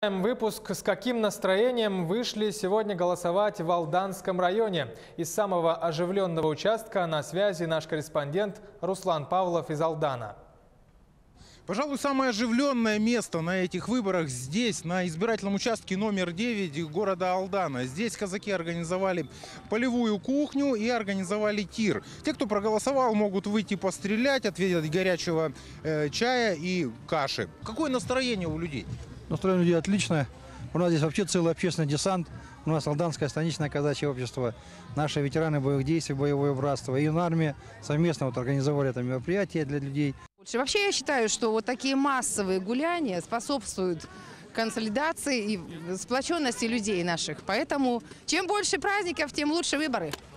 Выпуск «С каким настроением вышли сегодня голосовать в Алданском районе». Из самого оживленного участка на связи наш корреспондент Руслан Павлов из Алдана. Пожалуй, самое оживленное место на этих выборах здесь, на избирательном участке номер 9 города Алдана. Здесь казаки организовали полевую кухню и организовали тир. Те, кто проголосовал, могут выйти пострелять, отведать горячего чая и каши. Какое настроение у людей? Настроение людей отличное. У нас здесь вообще целый общественный десант. У нас Алданское станичное казачье общество, наши ветераны боевых действий, боевое братство и армия совместно организовали это мероприятие для людей. Вообще я считаю, что вот такие массовые гуляния способствуют консолидации и сплоченности людей наших. Поэтому чем больше праздников, тем лучше выборы.